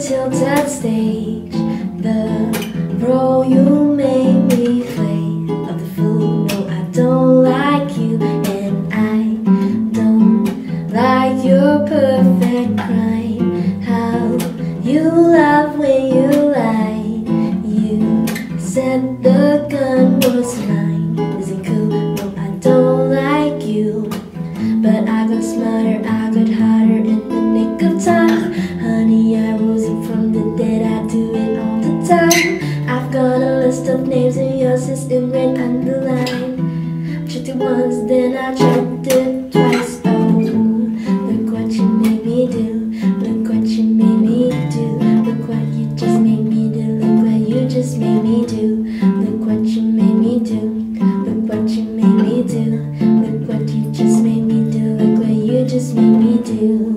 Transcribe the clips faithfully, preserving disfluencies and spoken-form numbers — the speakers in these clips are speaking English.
tilted stage, the role you made me play of the fool. No, I don't like you, and I don't like your perfect crime. How you laugh when you lie. You said the gun was mine. Is it cool? No, I don't like you, but I got smarter, I got harder in the nick of time. Honey, I rose up from the dead, I do it all the time. I've got a list of names and yours is in red underlined. Checked it once, then I checked it twice. Oh, look what you made me do. Look what you made me do. Look what you just made me do. Look what you just made me do. Look what you made me do. Look what you made me do. Look what you just made me do. Look what you just made me do.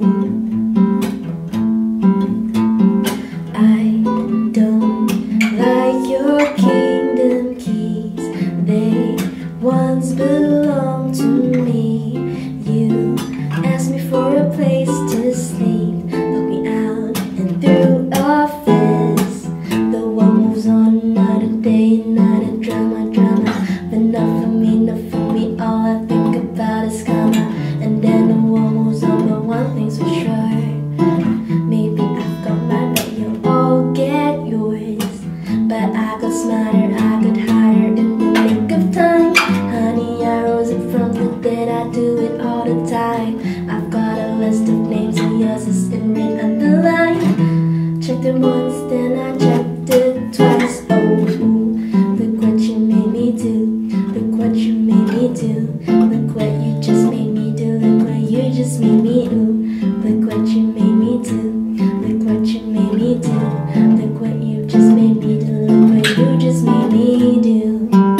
I don't like your kingdom keys. They once belonged to me. You asked me for a place to sleep, locked me out and threw a fist. The world moves on, another day, another drama, drama. But not for me, not for me, all I think about is karma. And then the world moves on, but one thing's for sure. Maybe I've got mine, but you'll all get yours. But I got smarter, I got harder in the nick of time. Honey, I rose up from the dead, I do it all the time. I've got a list of names and yours is in red underlined. Checked it once, then I checked it twice. Oh, look what you made me do. Look what you made me do. Look what you just made me do. Look what you just made me do. Look what you made me do. Look what you made me do. Look what you just made me do. Look what you just made me do.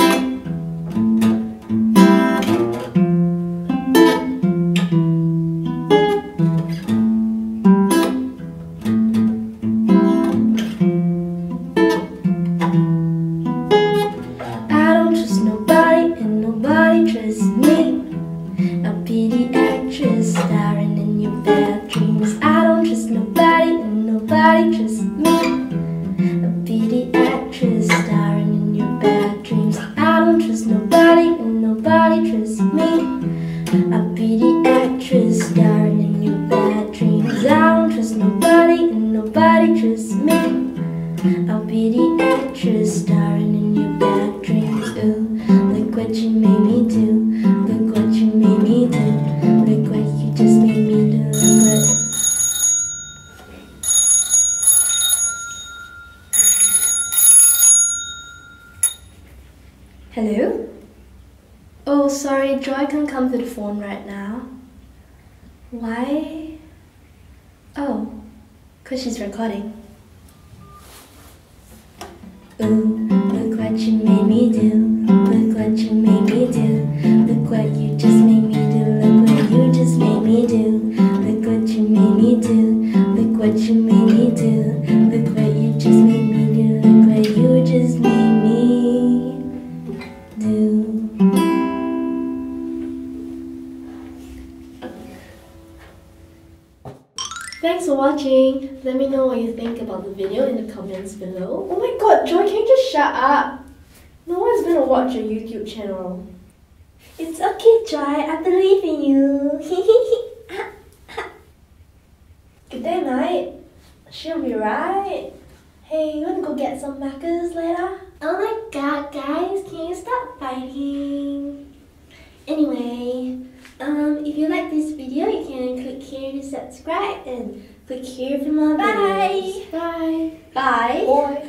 I don't trust nobody and nobody trusts me. A pity actress starring in your bad dreams. I don't trust nobody and nobody trusts me. A pity actress starring in your bad dreams. I don't trust nobody and nobody trusts me. A pity actress starring in your bad dreams. I don't trust nobody and nobody trusts me. A pity actress starring in your bad dreams. Ooh, look what you made me do. Look what you made me do. Look what you just made me do. Look what... Hello? Oh, sorry, Joy can't come to the phone right now. Why? Oh, cause she's recording. Ooh, look what you made me do. Look what you made me do. Look what you just made me do. Look what you just made me do. Look what you made me do. Look what you made me do. Look what you just made me do. Look what you just made me do. Thanks for watching. Let me know what you think about the video in the comments below. Oh my god, Joy, can you just shut up? No one's gonna watch your YouTube channel. It's okay, Joy. I believe in you. Good day, mate. She'll be right. Hey, you wanna go get some markers later? Oh my god, guys, can you stop fighting? Anyway, um, if you like this video, you can click here to subscribe and click here for more videos. Bye! Bye! Bye! Bye!